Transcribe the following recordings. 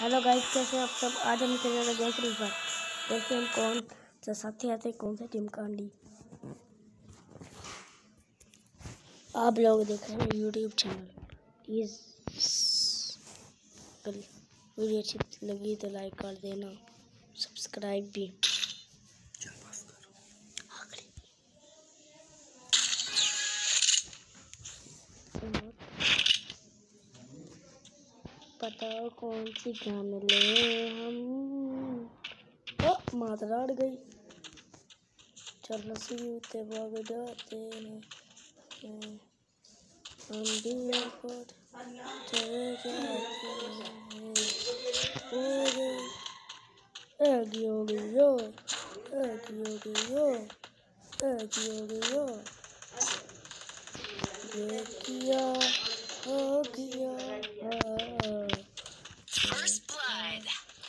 Hello guys, कैसे आप सब। आज हम खेलने लगे हैं फ्री फायर। देखते हैं हम कौन सा साथी आते हैं, कौन सा टीम का अंडी। आप लोग देख रहे हैं यूट्यूब चैनल। प्लीज़ वीडियो अच्छी लगी तो लाइक कर देना, सब्सक्राइब भी। बताओ कौन सी गन ले हम। मात्रा अड़ गई। चलो सीते भाग जाते हैं, हम भी ऊपर चले जाते हैं। एगी हो गई यो, एगी हो गई यो, एगी हो गई यो। ये किया हो गया। First blood.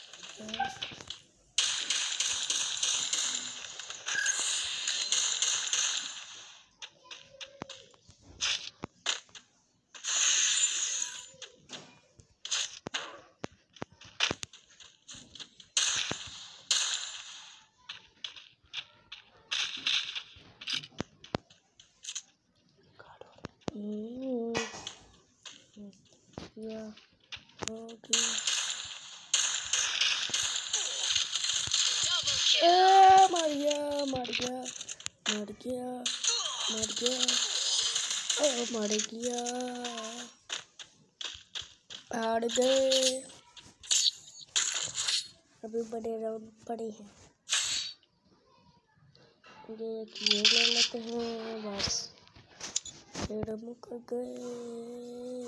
या हो गया। मर गया मर गया मर गया मर गया मर गया। हार गए। अभी बड़े राउंड पड़े हैं, ये ले लेते हैं बस, फिर मुक गए।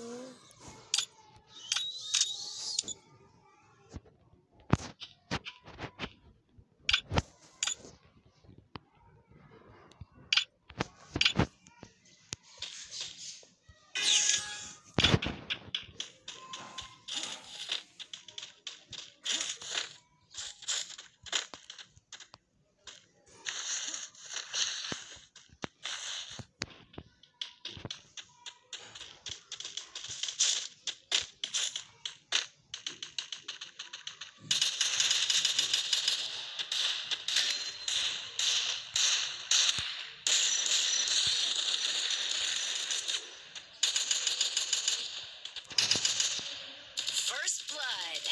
First blood.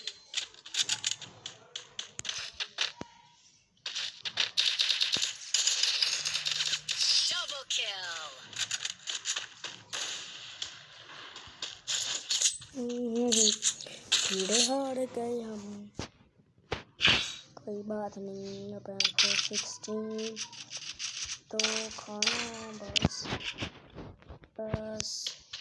Double kill. कीड़े हार गए हम, कोई बात नहीं। अब 16 तो खाना बस बस।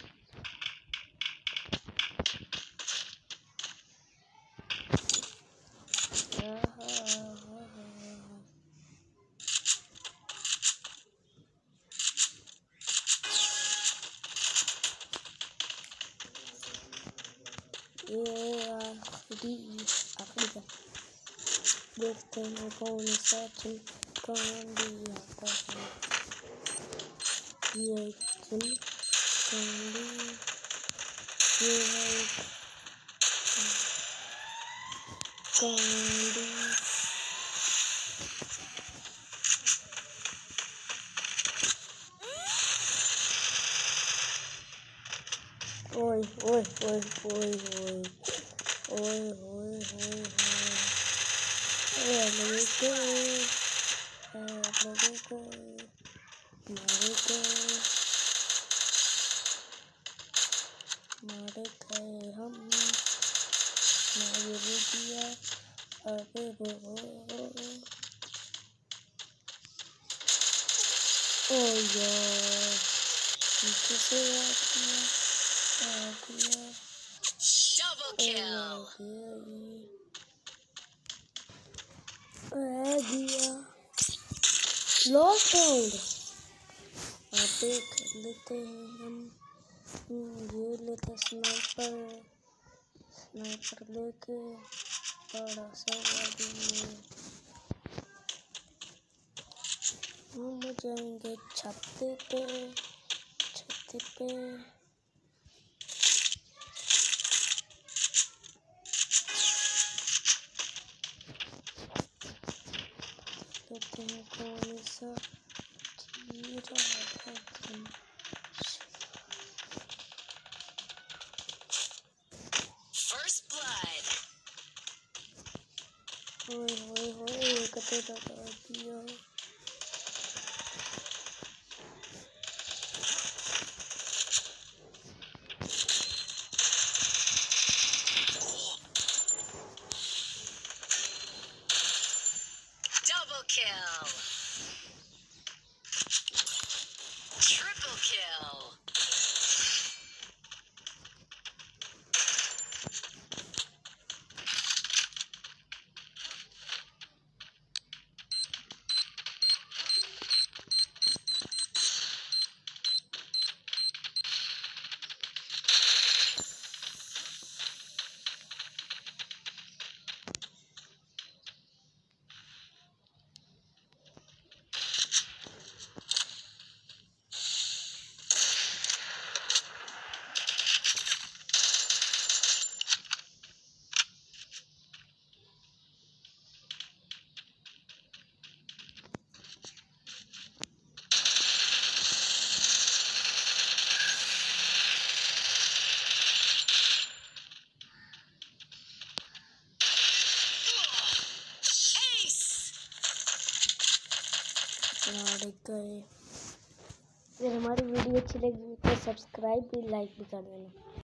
ये आखिरी का देखते हैं कौन सा चिमकांडी आता है। ये चिमकांडी, ये है कांडी। ओए ओए ओए ओए ओए ओए ओए ओए लोगों को मारे गए हम। मारे भी दिया अबे वो। ओ यार, पीछे से आ गया। Double kill. आ गया लॉस्ट राउंड। अब देख लेते हैं हम। ये लेते स्नाइपर लेके बड़ा सा गाड़ी। हम जाएंगे छत पे। देखते हैं कौन सा जीरा है। First blood. ओए होए होए कते लगा दिया। Double kill. Triple kill. गए। अगर हमारी वीडियो अच्छी लगी तो सब्सक्राइब भी लाइक भी कर देना।